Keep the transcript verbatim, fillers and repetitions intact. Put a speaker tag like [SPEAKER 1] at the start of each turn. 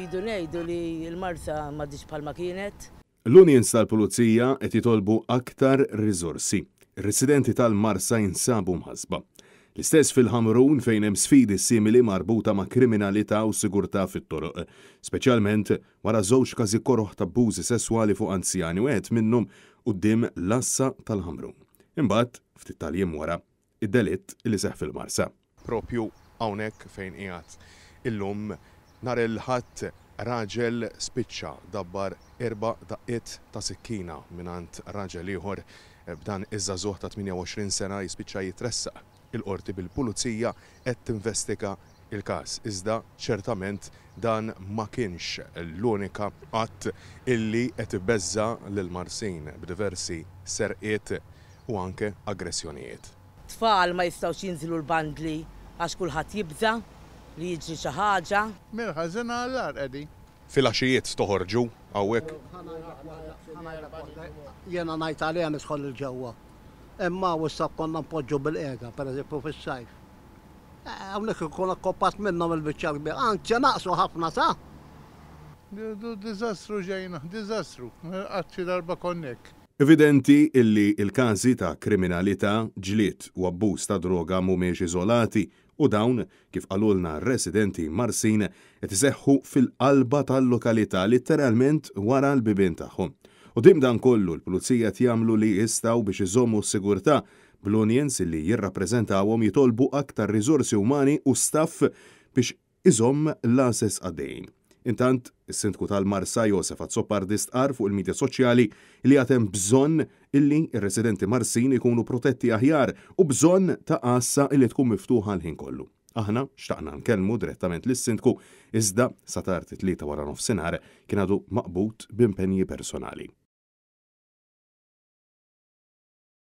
[SPEAKER 1] rridu ngħidu li l-Marsa m'għadix bħalma kienet.
[SPEAKER 2] L-Unions tal-Pulizija qed jitolbu aktar riżorsi. Ir-residenti tal-Marsa jinsabu mħasba. L-istess fil-Ħamrun fejn hemm sfidi simili marbuta ma' kriminalità u sigurtà fit-toroq, speċjalment wara żewġ każi koroħ ta' abbużi sesswali fuq anzjani u wieħed minnhom quddiem l-Assa tal-Ħamrun. Imbagħad ftit tal-jiem wara id-delitt li seħħ fil-Marsa.
[SPEAKER 3] Propju hawnhekk fejn qiegħed illum nhar il-ħadd raġel spiċċa dabbar erba' daqqiet ta' sikkina mingħand raġel ieħor b'dan iż-żagħżugħ ta' tminja u għoxrin sena jispiċċa jitressaq il-qorti bil-pulizija qed tinvestiga il-każ. Iżda ċertament dan ma kienx l-unika qatt illi qed ibeżża lil Marsin b'diversi serqiet u anke aggressjonijiet.
[SPEAKER 1] Tfal ma jistgħux jinżlu l-bandli għax kulħadd jibża li jiġri xi ħaġa.
[SPEAKER 4] Mill-ħażin għall-ar qegħdi.
[SPEAKER 3] Fil-għaxijiet toħorġu hawnhekk.
[SPEAKER 5] Jiena ngħid għaliha nidħol il-ġewwa. Imma wissa konna npoġġu bil-qiegħda, pereżempju fis-sajf. Hawnhekk ikun akkoppat minnhom il-biċċa kbir, anzi naqsu ħafna sa.
[SPEAKER 4] Diżastru ġejna, diżastru, qatt xi darba konnek.
[SPEAKER 2] Evidenti illi il-każi ta' kriminalità, ġlied u abbuż ta' droga mhumiex iżolati u dawn kif qalulna r-residenti Marsin qed iseħħu fil-qalba tal-lokalità litteralment wara l-bibien tagħhom. U dim dan kollu l-pulizija jagħmlu li jistgħu biex iżommu s-sigurtà bl-unions li jirrappreżentawhom jitolbu aktar riżorsi umani u staff biex iżomm l-ases għaddejjin. Intant, is-Sindku tal-Marsa Josef Azzopardist qar fuq il-medja soċjali li għatem bżonn illi ir-residenti Marsin ikunu protetti aħjar u bżonn ta' qassa illi tkun miftuħa l-ħin kollu. Aħna xtaqna nkellmu direttament lis-Sindku iżda sa tard it-tlieta wara nofsinhar kien għadu maqbut b'impenji personali.